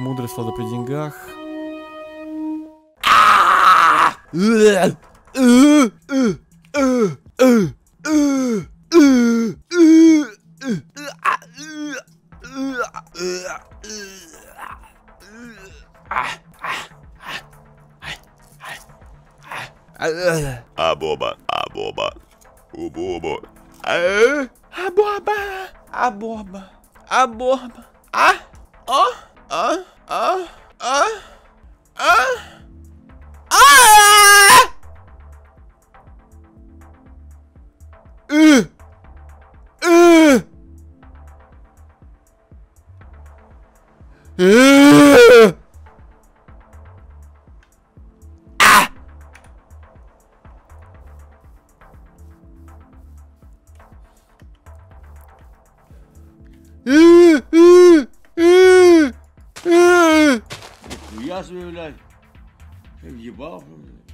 Мудрость слада при деньгах. Абоба, абоба, убобо. Абоба, абоба, абоба. Я себе, блядь, въебал,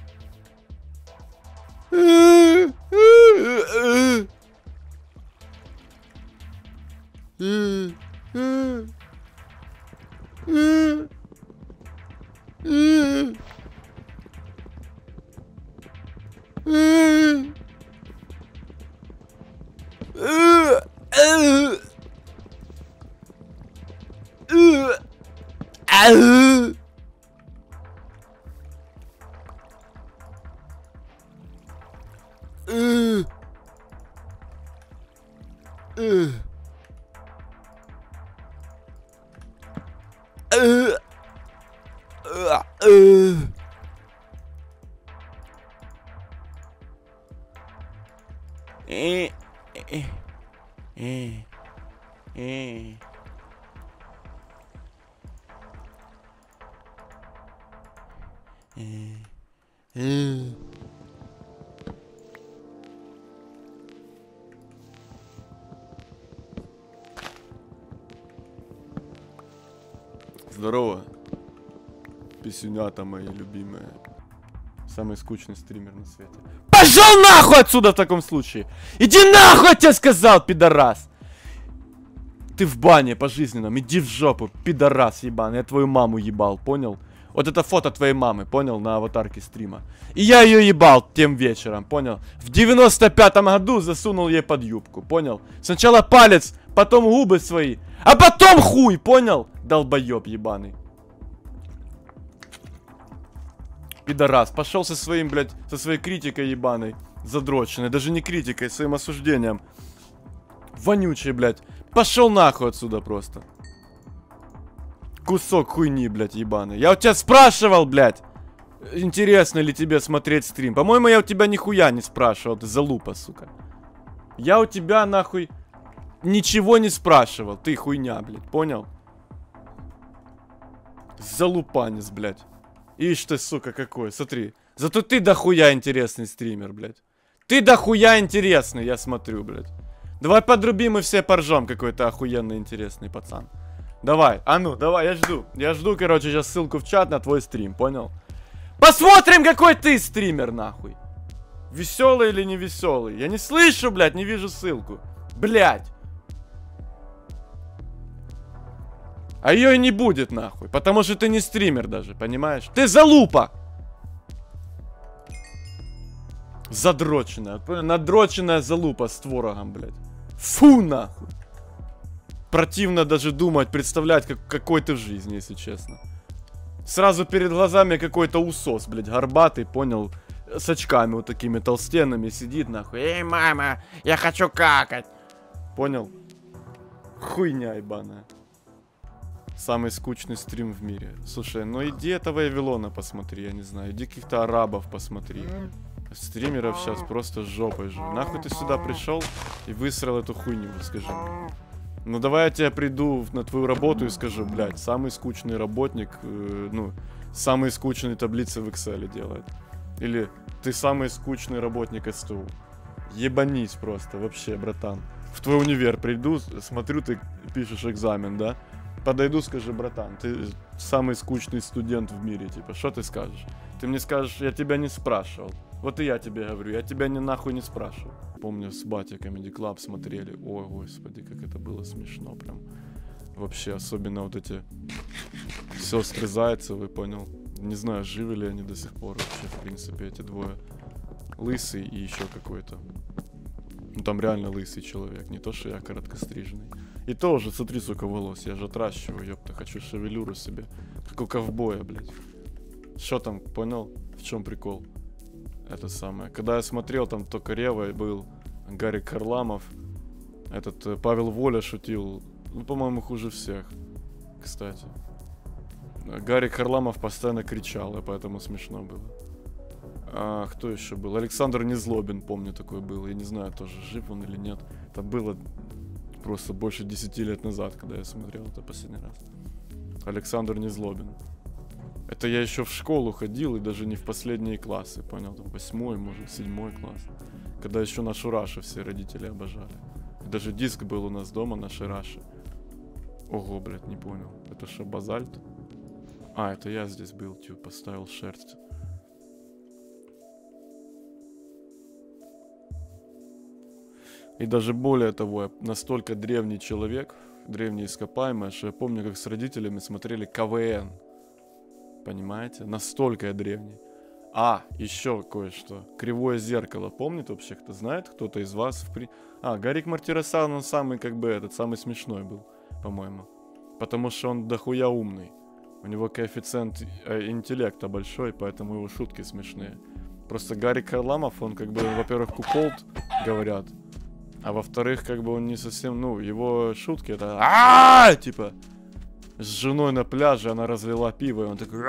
Здорово, писюнята мои любимые. Самый скучный стример на свете. Пошел нахуй отсюда в таком случае! Иди нахуй, я тебе сказал, пидорас! Ты в бане пожизненном, иди в жопу, пидорас ебаный. Я твою маму ебал, понял? Вот это фото твоей мамы, понял, на аватарке стрима. И я ее ебал тем вечером, понял? В 95-м году засунул ей под юбку, понял? Сначала палец, потом губы свои, а потом хуй, понял? Долбоеб ебаный. Пидорас, пошел со своим, блядь, со своей критикой ебаной, задроченной, даже не критикой, своим осуждением. Вонючий, блядь. Пошел нахуй отсюда просто. Кусок хуйни, блядь, ебаный. Я у тебя спрашивал, блядь, интересно ли тебе смотреть стрим. По-моему, я у тебя нихуя не спрашивал, ты залупа, сука. Я у тебя, нахуй, ничего не спрашивал, ты хуйня, блядь, понял? Залупанец, блядь. Ишь ты, сука, какой, смотри. Зато ты дохуя интересный стример, блядь. Ты дохуя интересный, я смотрю, блядь. Давай подрубим и все поржем, какой то охуенно интересный пацан. Давай, а ну, давай, я жду. Я жду, короче, сейчас ссылку в чат на твой стрим, понял? Посмотрим, какой ты стример, нахуй. Веселый или не веселый? Я не слышу, блядь, не вижу ссылку. Блядь. А ее и не будет, нахуй. Потому что ты не стример даже, понимаешь? Ты залупа! Задроченная. Надроченная залупа с творогом, блядь. Фу, нахуй. Противно даже думать, представлять, какой ты в жизни, если честно. Сразу перед глазами какой-то усос, блядь, горбатый, понял? С очками вот такими толстенными сидит, нахуй. Эй, мама, я хочу какать. Понял? Хуйня ебаная. Самый скучный стрим в мире. Слушай, ну иди этого Вавилона посмотри, я не знаю. Иди каких-то арабов посмотри. Стримеров сейчас просто жопой же. Нахуй ты сюда пришел и высрал эту хуйню, скажи мне. Ну давай я тебе приду на твою работу и скажу, блядь, самый скучный работник, ну, самые скучные таблицы в Excel делает. Или ты самый скучный работник СТУ. Ебанись просто, вообще, братан. В твой универ приду, смотрю, ты пишешь экзамен, да? Подойду, скажи, братан, ты самый скучный студент в мире, типа, что ты скажешь? Ты мне скажешь, я тебя не спрашивал. Вот и я тебе говорю, я тебя ни нахуй не спрашивал. Помню, с батей Comedy Club смотрели. Ой, господи, как это было смешно прям. Вообще, особенно вот эти Сестры Зайцевы, понял. Не знаю, живы ли они до сих пор вообще, в принципе, эти двое. Лысый и еще какой-то. Ну там реально лысый человек, не то что я короткостриженный. И тоже, смотри, сука, волос, я же отращиваю, ёпта, хочу шевелюру себе. Как у ковбоя, блядь. Что там, понял? В чем прикол? Это самое. Когда я смотрел, там только Рева был, Гарик Харламов, этот Павел Воля шутил. Ну, по-моему, хуже всех, кстати. Гарик Харламов постоянно кричал, и поэтому смешно было. А кто еще был? Александр Незлобин, помню, такой был. Я не знаю, тоже жив он или нет. Это было просто больше 10 лет назад, когда я смотрел это последний раз. Александр Незлобин. Это я еще в школу ходил, и даже не в последние классы, понял? Там 8-й, может, 7-й класс. Когда еще нашу Рашу все родители обожали. Даже диск был у нас дома, нашей Раши. Ого, блядь, не понял. Это что, Базальт? А, это я здесь был, типа, поставил шерсть. И даже более того, я настолько древний человек, древний ископаемый, что я помню, как с родителями смотрели КВН. Понимаете? Настолько я древний. А, еще кое-что. Кривое зеркало. Помнит вообще, кто знает? Кто-то из вас? Гарик Мартиросян, он самый, как бы, этот, самый смешной был, по-моему. Потому что он дохуя умный. У него коэффициент интеллекта большой, поэтому его шутки смешные. Просто Гарик Харламов, он, как бы, во-первых, куколд, говорят. А во-вторых, как бы, он не совсем, ну, его шутки это типа, с женой на пляже она разлила пиво, и он такой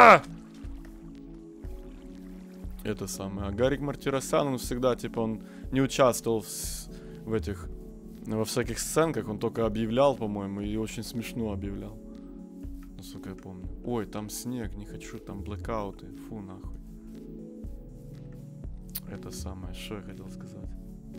это самое. А Гарик Мартиросян, он всегда, типа, он не участвовал в этих, во всяких сценках, он только объявлял, по-моему, и очень смешно объявлял. Насколько я помню. Ой, там снег, не хочу, там блэкауты, фу, нахуй. Это самое, что я хотел сказать.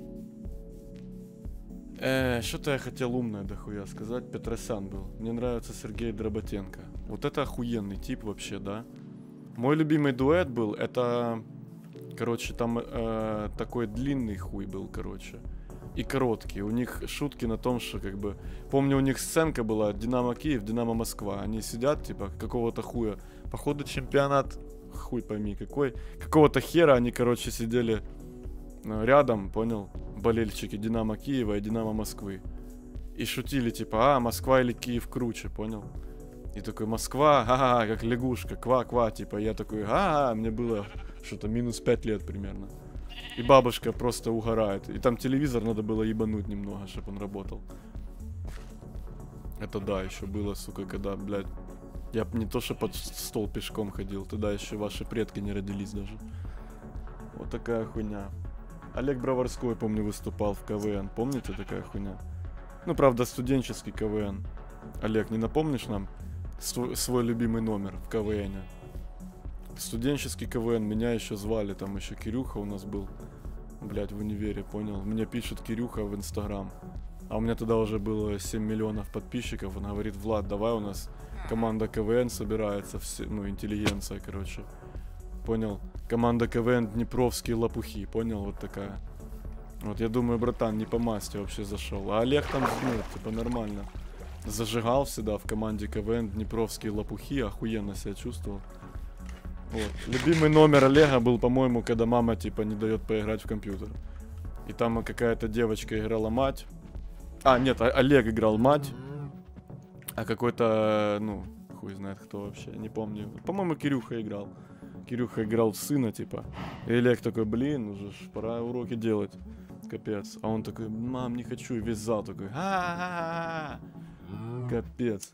Что-то я хотел умное дохуя сказать. Петросян был. Мне нравится Сергей Дроботенко. Вот это охуенный тип вообще, да? Мой любимый дуэт был, это... Короче, там такой длинный хуй был, короче. И короткий. У них шутки на том, что, как бы... Помню, у них сценка была Динамо Киев, Динамо Москва. Они сидят, типа, какого-то хуя. Походу чемпионат... Хуй пойми какой. Какого-то хера они, короче, сидели... рядом, понял, болельщики Динамо Киева и Динамо Москвы. И шутили, типа, Москва или Киев круче, понял? И такой, Москва, ага, как лягушка, ква-ква, типа, я такой, мне было что-то минус 5 лет примерно. И бабушка просто угорает. И там телевизор надо было ебануть немного, чтобы он работал. Это да, еще было, сука, когда, блядь, я не то что под стол пешком ходил, тогда еще ваши предки не родились даже. Вот такая хуйня. Олег Броварской, помню, выступал в КВН. Помните, такая хуйня? Ну, правда, студенческий КВН. Олег, не напомнишь нам свой любимый номер в КВНе? Студенческий КВН, меня еще звали, там еще Кирюха у нас был. Блять, в универе, понял? Мне пишет Кирюха в Инстаграм. А у меня тогда уже было 7 миллионов подписчиков. Он говорит, Влад, давай, у нас команда КВН собирается, интеллигенция, короче. Понял? Команда КВН Днепровские лопухи, понял? Вот такая. Вот я думаю, братан, не по масти вообще зашел. А Олег там, типа, нормально. Зажигал всегда в команде КВН Днепровские лопухи, охуенно себя чувствовал. Вот. Любимый номер Олега был, по-моему, когда мама, типа, не дает поиграть в компьютер. И там какая-то девочка играла мать. Нет, Олег играл мать. А какой-то, хуй знает кто вообще, не помню. По-моему, Кирюха играл. Кирюха играл в сына, типа. И Олег такой, блин, уже ж пора уроки делать. Капец. А он такой, мам, не хочу. И весь зал такой, капец.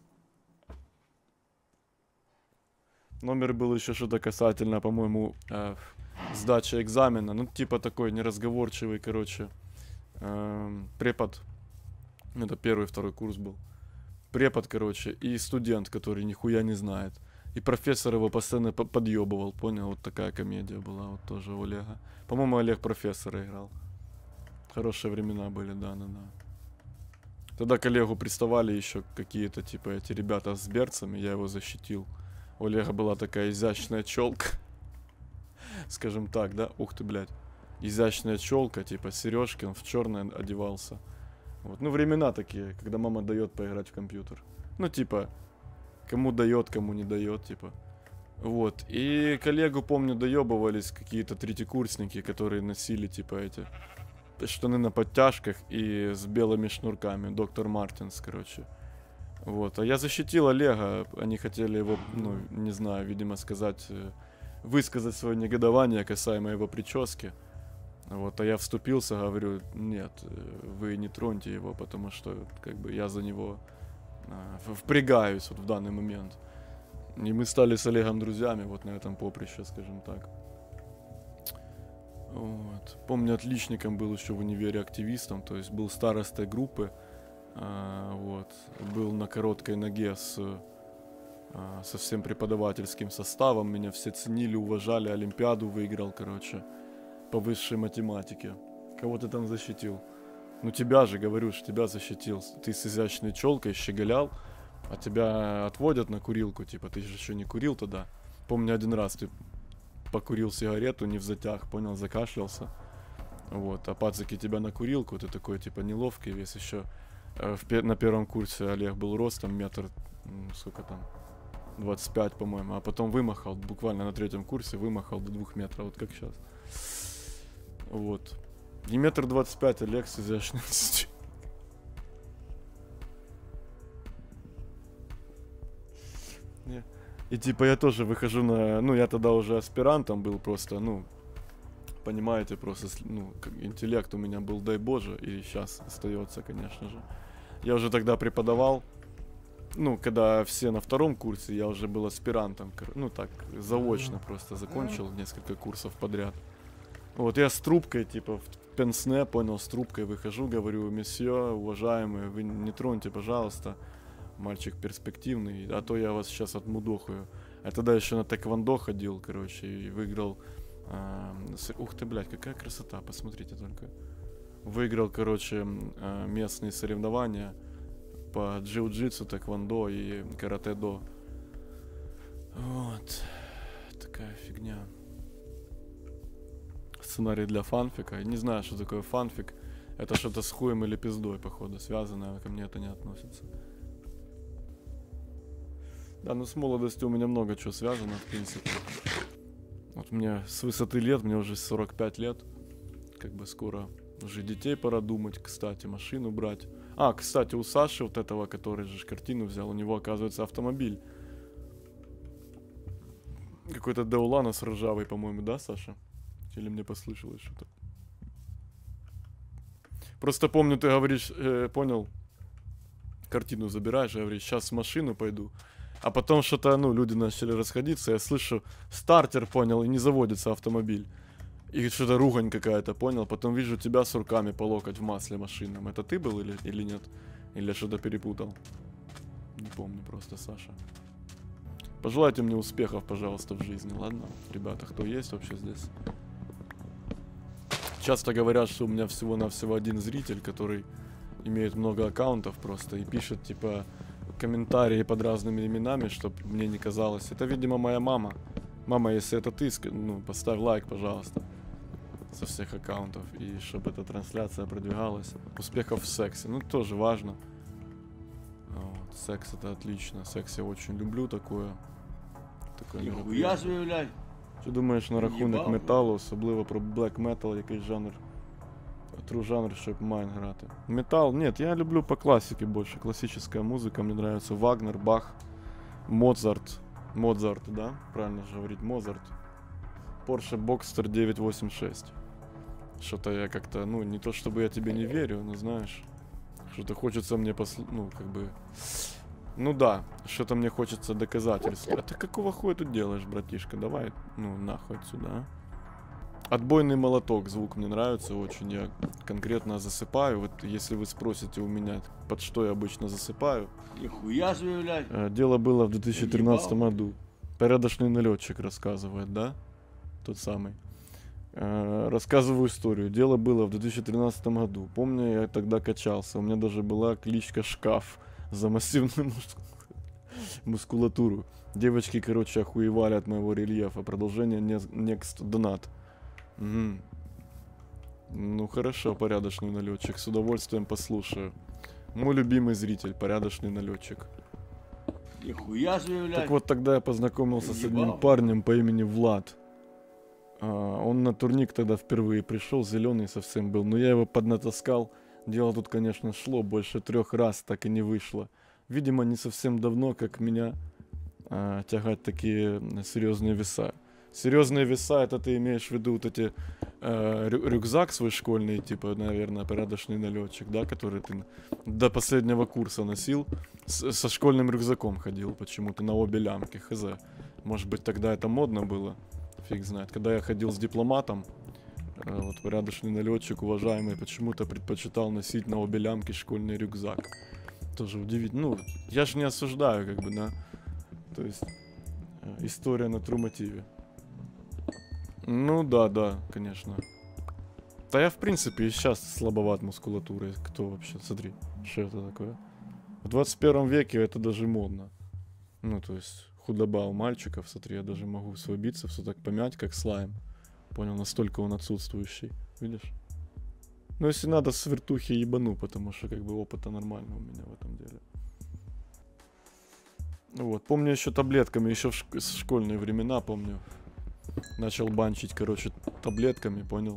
Номер был еще что-то касательно, по-моему, сдачи экзамена. Ну, типа такой неразговорчивый, короче, препод. Это первый, второй курс был. Препод, короче, и студент, который нихуя не знает. И профессор его постоянно подъебывал, понял? Вот такая комедия была, вот тоже у Олега. По-моему, Олег профессора играл. Хорошие времена были, да. Тогда к Олегу приставали еще какие-то, типа, эти ребята с берцами, я его защитил. У Олега была такая изящная челка. Скажем так, да? Ух ты, блядь. Изящная челка, типа, сережки, он в черное одевался. Вот. Ну, времена такие, когда мама дает поиграть в компьютер. Ну, типа, Кому дает, кому не дает, типа. Вот. И коллегу, помню, доебывались какие-то третьекурсники, которые носили, типа, эти штаны на подтяжках и с белыми шнурками. Доктор Мартинс, короче. Вот. А я защитил Олега. Они хотели его, ну, не знаю, видимо, сказать, высказать свое негодование касаемо его прически. Вот. А я вступился, говорю, нет, вы не троньте его, потому что, как бы, я за него впрягаюсь вот в данный момент. И мы стали с Олегом друзьями вот на этом поприще, скажем так. Вот. Помню, отличником был еще в универе активистом, то есть был старостой группы. Вот. Был на короткой ноге со всем преподавательским составом. Меня все ценили, уважали, олимпиаду выиграл, короче, по высшей математике. Кого ты там защитил? Ну тебя же, говорю, что тебя защитил. Ты с изящной челкой щеголял, а тебя отводят на курилку, типа, ты же еще не курил тогда. Помню, один раз ты покурил сигарету не в затяг, понял, закашлялся. Вот, а пацаки тебя на курилку, ты такой, типа, неловкий весь еще. На первом курсе Олег был ростом метр, сколько там, 25, по-моему, а потом вымахал, буквально на третьем курсе вымахал до 2 метров, вот как сейчас. Вот. И метр 25 Олег с изящностью. И типа я тоже выхожу на... Ну, я тогда уже аспирантом был просто, ну, понимаете, просто, ну, интеллект у меня был, дай боже, и сейчас остается, конечно же. Я уже тогда преподавал, ну, когда все на втором курсе, я уже был аспирантом, ну, так, заочно просто закончил несколько курсов подряд. Вот, я с трубкой, типа, в пенсне, понял, с трубкой выхожу, говорю, месье, уважаемый, вы не троньте, пожалуйста. Мальчик перспективный, а то я вас сейчас отмудохаю. Я тогда еще на тэквондо ходил, короче, и выиграл... Ух ты, блядь, какая красота, посмотрите только. Выиграл, короче, местные соревнования по джиу-джитсу, тэквондо и каратэ-до. Вот. Такая фигня. Сценарий для фанфика. Не знаю, что такое фанфик. Это что-то с хуем или пиздой, походу, связанное. Ко мне это не относится. Да, ну с молодостью у меня много чего связано, в принципе. Вот мне с высоты лет, мне уже 45 лет. Как бы скоро уже детей пора думать, кстати, машину брать. А, кстати, у Саши, вот этого, который же картину взял, у него, оказывается, автомобиль. Какой-то Деуланос ржавый, по-моему, да, Саша? Или мне послышалось что-то? Просто помню, ты говоришь, понял, картину забираешь, говоришь, сейчас в машину пойду. А потом что-то, ну, люди начали расходиться, я слышу, стартер, понял, и не заводится автомобиль. И что-то ругань какая-то, понял? Потом вижу тебя с руками по локоть в масле машинном. Это ты был или нет? Или я что-то перепутал? Не помню просто, Саша. Пожелайте мне успехов, пожалуйста, в жизни, ладно? Ребята, кто есть вообще здесь? Часто говорят, что у меня всего-навсего один зритель, который имеет много аккаунтов просто и пишет, типа, комментарии под разными именами, чтобы мне не казалось. Это, видимо, моя мама. Мама, если это ты, ну, поставь лайк, пожалуйста, со всех аккаунтов, и чтобы эта трансляция продвигалась. Успехов в сексе, ну, тоже важно. Вот, секс это отлично, секс я очень люблю такое. Нихуя собі, блядь. Що думаєш на рахунок металу, особливо про black metal, який жанр? Тру жанр, щоб майн грати. Метал, нет, я люблю по классике больше. Классическая музыка, мне нравится Вагнер, Бах, Моцарт. Моцарт, да? Правильно же говорить, Моцарт. Porsche Boxster 986. Что-то я как-то, ну, не то чтобы я тебе не верю, но знаешь, что-то хочется мне ну, как бы... Ну да, что-то мне хочется доказательств. А ты какого хуя тут делаешь, братишка? Давай, ну, нахуй отсюда, а? Отбойный молоток, звук мне нравится очень. Я конкретно засыпаю. Вот если вы спросите у меня, под что я обычно засыпаю. Нихуя себе, блядь. Дело было в 2013 году. Порядочный налетчик рассказывает, да? Тот самый. Рассказываю историю. Дело было в 2013 году. Помню, я тогда качался. У меня даже была кличка Шкаф за массивную мускулатуру. Девочки, короче, охуевали от моего рельефа. Продолжение Next Donut. Угу. Ну хорошо, порядочный налетчик. С удовольствием послушаю. Мой любимый зритель, порядочный налетчик. Нихуя себе, блядь. Так вот, тогда я познакомился с одним парнем по имени Влад. Он на турник тогда впервые пришел, зеленый совсем был. Но я его поднатаскал. Дело тут, конечно, шло. Больше 3 раз так и не вышло. Видимо, не совсем давно, как меня тягать такие серьезные веса. Серьезные веса, это ты имеешь в виду вот эти рюкзак свой школьный, типа, наверное, порядочный налетчик, да, который ты до последнего курса носил, со школьным рюкзаком ходил почему-то на обе лямки, хз. Может быть, тогда это модно было, фиг знает. Когда я ходил с дипломатом, вот порядочный налетчик, уважаемый, почему-то предпочитал носить на обе лямки школьный рюкзак. Тоже удивительно. Ну, я же не осуждаю, как бы, да. То есть, история на true мотиве. Ну да, конечно. Да я в принципе и сейчас слабоват мускулатурой. Кто вообще? Смотри, что это такое? В 21 веке это даже модно. Ну, то есть, худоба у мальчиков, смотри, я даже могу свой бицепс вот так помять, как слайм. Понял, настолько он отсутствующий. Видишь? Ну, если надо, с вертухи ебану, потому что, как бы, опыта нормально у меня в этом деле. Вот, помню еще таблетками, еще в школьные времена, помню. Начал банчить, короче, таблетками, понял?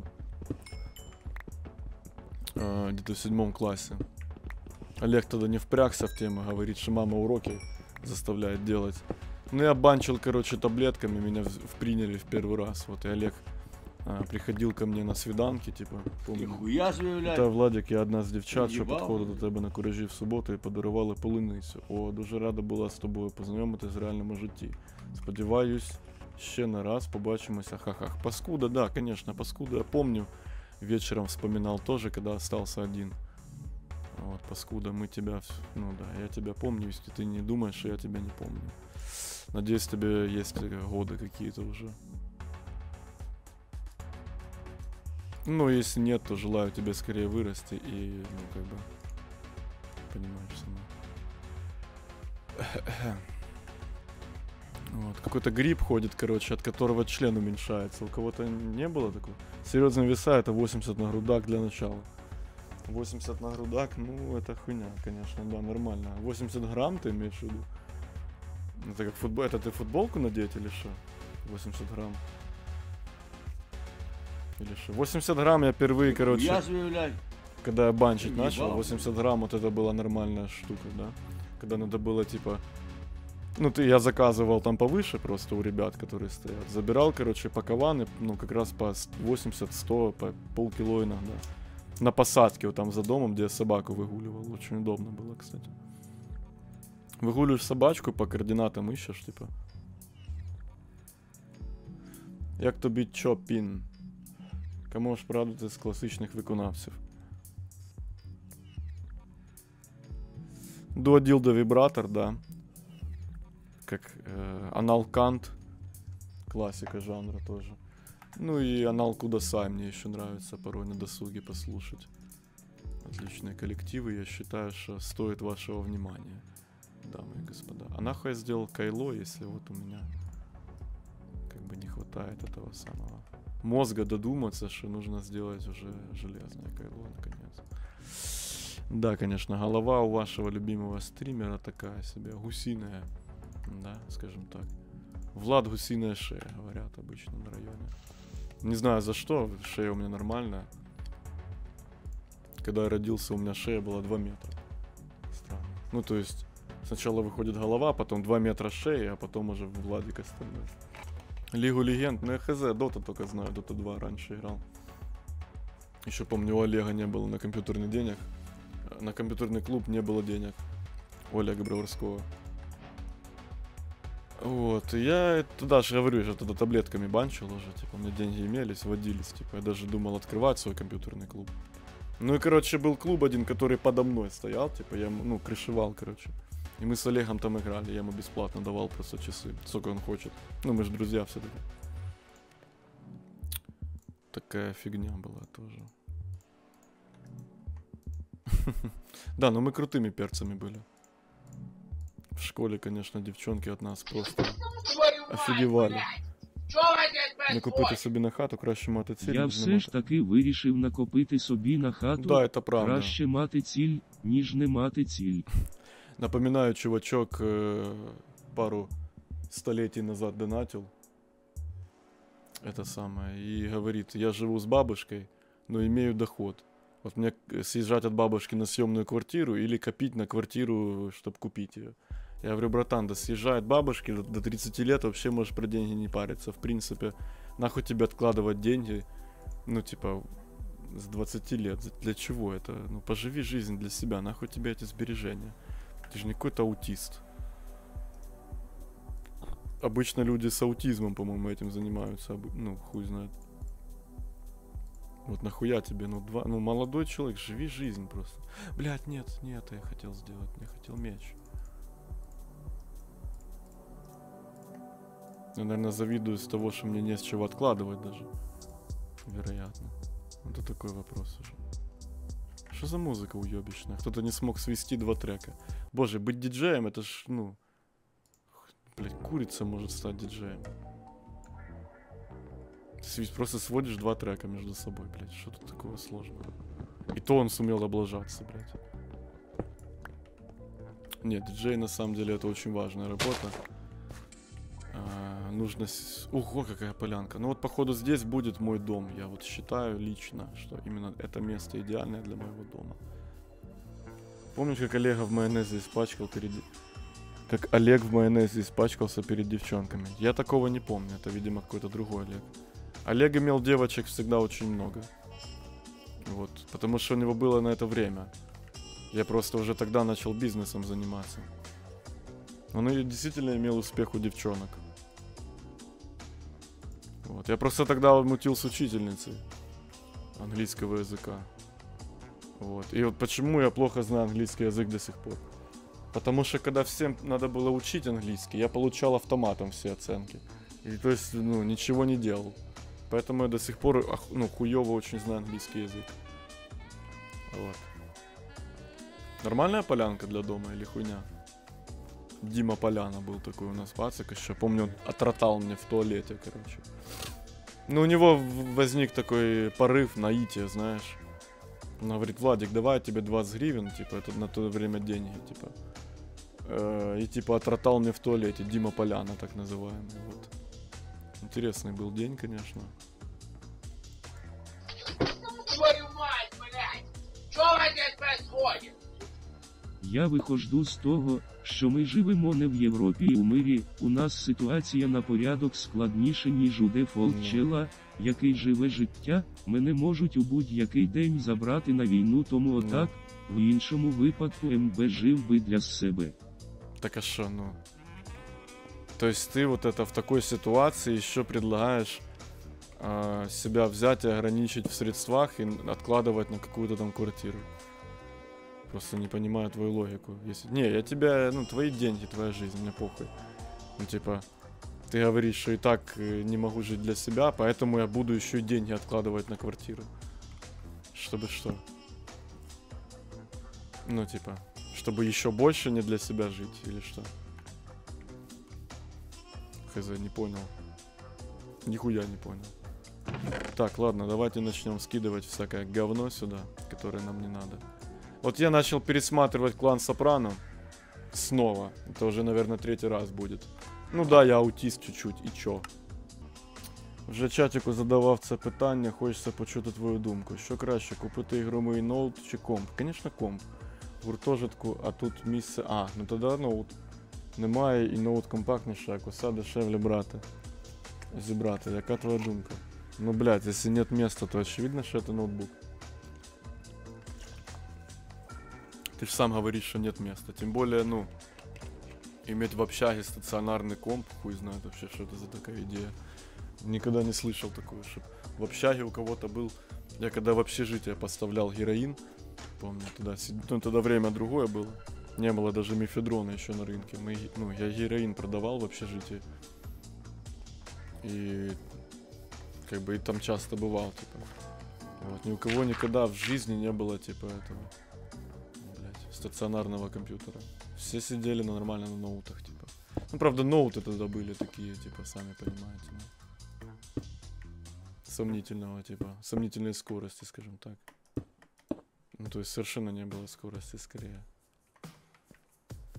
Где-то в 7 классе. Олег тогда не впрягся в тему, говорит, что мама уроки заставляет делать. Ну, я банчил, короче, таблетками, меня приняли в первый раз. Вот, и Олег приходил ко мне на свиданки, типа, помню. Та, Владик, я одна з дівчат, що підходила до тебе на куражі в суботу і подарували полуницю. О, дуже рада була з тобою познайомитись в реальному житті. Сподіваюсь, ще не раз побачимося. Ха-ха. Паскуда, да, конечно, паскуда. Я помню, вечером вспоминал тоже, когда остался один. Вот, паскуда, мы тебя, ну да, я тебя помню, если ты не думаешь, что я тебя не помню. Надеюсь, тебе есть годы какие-то уже. Ну, если нет, то желаю тебе скорее вырасти и, ну, как бы, понимаешь сама. Вот, какой-то гриб ходит, короче, от которого член уменьшается. У кого-то не было такого? Серьезные веса это 80 на грудак для начала. 80 на грудак, ну, это хуйня, конечно, да, нормально. 80 грамм ты имеешь в виду? Это как футбол, это ты футболку надеть или что? 80 грамм. Или что? 80 грамм я впервые, короче, когда я банчить начал, 80 грамм вот это была нормальная штука, да? Когда надо было, типа, ну, я заказывал там повыше просто у ребят, которые стоят. Забирал, короче, пакованы, ну, как раз по 80-100, по полкило иногда. На посадке, вот там за домом, где я собаку выгуливал. Очень удобно было, кстати. Выгуливаешь собачку, по координатам ищешь, типа. Як тобі Чопін? Кому ж порадити з класичних виконавців? Дуодилдо вибратор, да. Как Аналкант. Классика жанра тоже. Ну и Анал Кудасай мне еще нравится порой на досуге послушать. Отличные коллективы, я считаю, что стоит вашего внимания, дамы и господа. А нахуй я сделал кайло, если вот у меня как бы не хватает этого самого мозга додуматься, что нужно сделать уже железное кайло наконец. Да, конечно, голова у вашего любимого стримера такая себе, гусиная, да, скажем так. Влад гусиная шея, говорят обычно на районе. Не знаю за что, шея у меня нормальная. Когда я родился, у меня шея была 2 метра. Странно. Ну, то есть, сначала выходит голова, потом 2 метра шеи, а потом уже Владик остальной. Лигу легенд, ну я хз, Дота только знаю, Дота 2 раньше играл. Еще помню, у Олега не было на компьютерный денег. На компьютерный клуб не было денег. У Олега Броварского. Вот, и я туда же говорю, что тогда таблетками банчил уже, типа, у меня деньги имелись, водились, типа, я даже думал открывать свой компьютерный клуб. Ну и, короче, был клуб один, который подо мной стоял, типа, я, ну, крышевал, короче. И мы с Олегом там играли, я ему бесплатно давал просто часы, сколько он хочет. Ну, мы же друзья все-таки. Такая фигня была тоже. Да, но мы крутыми перцами были. В школе, конечно, девчонки от нас просто офігівали. Накопити собі на хату, краще мати ціль. Я все ж таки вирішив накопити собі на хату. Да, это правда. Краще мати ціль, ніж не мати ціль. Напоминаю, чувачок пару столетий назад донатил. Это самое. И говорит, я живу с бабушкой, но имею доход. Вот мне съезжать от бабушки на съемную квартиру или копить на квартиру, чтобы купить ее. Я говорю, братан, да съезжай от бабушки, до 30 лет вообще можешь про деньги не париться. В принципе, нахуй тебе откладывать деньги, ну типа, с 20 лет. Для чего это? Ну поживи жизнь для себя, нахуй тебе эти сбережения. Ты же не какой-то аутист. Обычно люди с аутизмом, по-моему, этим занимаются. Ну, хуй знает. Вот нахуя тебе, ну молодой человек, живи жизнь просто. Блять, нет, я хотел сделать, я хотел меч. Я, наверное, завидую с того, что мне не с чего откладывать даже. Вероятно. Это такой вопрос уже. Что за музыка уебищная? Кто-то не смог свести 2 трека. Боже, быть диджеем, это ж, ну... Блять, курица может стать диджеем. Ты просто сводишь 2 трека между собой, блядь. Что тут такого сложного? И то он сумел облажаться, блядь. Нет, диджей на самом деле это очень важная работа. Нужно... Ого, какая полянка. Ну вот, походу, здесь будет мой дом. Я вот считаю лично, что именно это место идеальное для моего дома. Помнишь, как Олега в майонезе испачкал перед... Как Олег в майонезе испачкался перед девчонками? Я такого не помню. Это, видимо, какой-то другой Олег. Олег имел девочек всегда очень много. Вот. Потому что у него было на это время. Я просто уже тогда начал бизнесом заниматься. Он и действительно имел успех у девчонок. Вот. Я просто тогда мутил с учительницей английского языка. Вот. И вот почему я плохо знаю английский язык до сих пор. Потому что когда всем надо было учить английский, я получал автоматом все оценки. И то есть, ну, ничего не делал. Поэтому я до сих пор, ну, хуёво очень знаю английский язык. Вот. Нормальная полянка для дома или хуйня? Дима Поляна был такой у нас пацак еще. Помню, он отротал мне в туалете, короче. Ну, у него возник такой порыв, наитие, знаешь. Он говорит, Владик, давай я тебе 20 гривен, типа, это на то время деньги, типа. И типа отротал мне в туалете. Дима Поляна, так называемый, вот. Интересный был день, конечно. Твою мать, блядь! Что здесь происходит? Я виходжу з того, що ми живемо не в Європі і у мирі, у нас ситуація на порядок складніша, ніж у дефолт-чела, який живе життя, мене можуть у будь-який день забрати на війну, тому отак, в іншому випадку МБ жив би для себе. Так а шо, ну... То есть ты вот это в такой ситуации еще предлагаешь себя взять и ограничить в средствах и откладывать на какую-то там квартиру. Просто не понимаю твою логику. Если... Не, я тебя, ну, твои деньги, твоя жизнь, мне похуй. Ну, типа, ты говоришь, что и так не могу жить для себя, поэтому я буду еще и деньги откладывать на квартиру. Чтобы что? Ну, типа, чтобы еще больше не для себя жить, или что? Хз, не понял. Нихуя не понял. Так, ладно, давайте начнем скидывать всякое говно сюда, которое нам не надо. Вот я начал пересматривать «Клан Сопрано» снова. Это уже, наверное, 3-й раз будет. Ну да, я аутист чуть-чуть, і чо? Вже чатику задавав це питання, хочеться почути твою думку. Що краще, купити ігровий ноут чи комп? Звісно, комп. В гуртожитку, а тут місце... А, ну тоді ноут. Немає і ноут компактніше, а коса дешевле брати. Зібрати. Яка твоя думка? Ну, блядь, если нет места, то очевидно, что это ноутбук. Ты же сам говоришь, что нет места. Тем более, ну, иметь в общаге стационарный комп, хуй знает вообще, что это за такая идея. Никогда не слышал такое, что в общаге у кого-то был... Я когда в общежитие поставлял героин, помню, тогда время другое было. Не было даже мефедрона еще на рынке. Я героин продавал в общежитии. И как бы и там часто бывал, типа. Вот, ни у кого никогда в жизни не было, типа, этого, блядь, стационарного компьютера. Все сидели нормально на ноутах, типа. Ну, правда, ноуты тогда были такие, типа, сами понимаете, ну, сомнительного, типа, сомнительной скорости, скажем так. Ну, то есть совершенно не было скорости, скорее.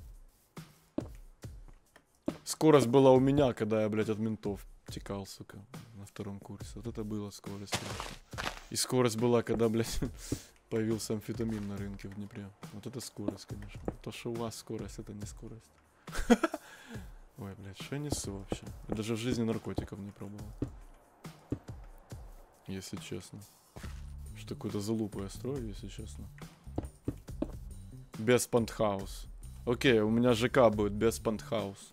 скорость была у меня, когда я, блядь, от ментов текал, сука, на 2 курсе. Вот это была скорость, конечно. И скорость была, когда, блядь, появился амфетамин на рынке в Днепре. Вот это скорость, конечно. То, что у вас скорость, это не скорость. Ой, блядь, что я несу вообще? Я даже в жизни наркотиков не пробовал. Если честно. Что какую-то залупу я строю, если честно. Без пентхаус. Окей, у меня ЖК будет без пентхаус.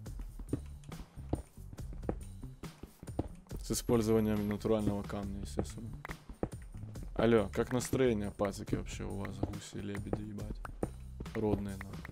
С использованием натурального камня, естественно. Алло, как настроение, пацики, вообще у вас, гуси, лебеди, ебать? Родные, нахуй.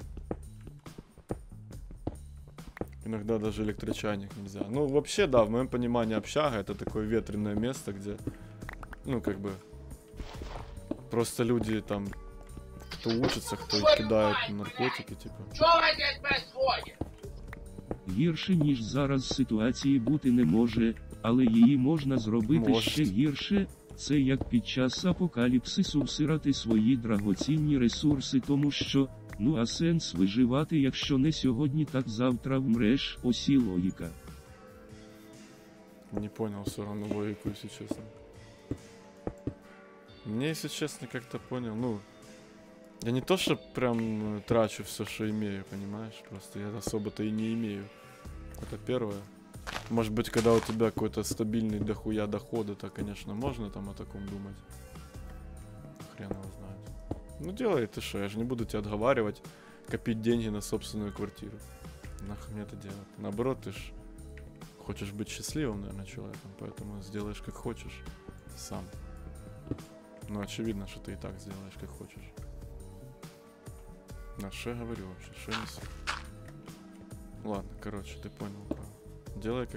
Иногда даже электрочайник нельзя. Ну, вообще, да, в моем понимании общага это такое ветреное место, где, ну, как бы, просто люди там, кто учится, кто кидает наркотики, типа. Что здесь происходит? Гірше, ніж зараз ситуації бути не може, але її можна зробити Може. ще гірше. Це як під час апокаліпсису всирати свої драгоцінні ресурси, тому що, ну а сенс виживати, якщо не сьогодні, так завтра вмреш, осі логіка. Не понял все равно логику, если честно. Мне, если честно, как-то понял, ну... Я не то, что прям трачу все, что имею, понимаешь? Просто я особо-то и не имею. Это первое. Может быть, когда у тебя какой-то стабильный дохуя дохода, то, конечно, можно там о таком думать. Хрен его знает. Ну, делай ты что, я же не буду тебя отговаривать копить деньги на собственную квартиру. Нахуй мне это делать? Наоборот, ты ж хочешь быть счастливым, наверное, человеком, поэтому сделаешь как хочешь сам. Ну, очевидно, что ты и так сделаешь как хочешь. На что я говорю вообще? Что я несу? Ладно, короче, ты понял, правда. Делай как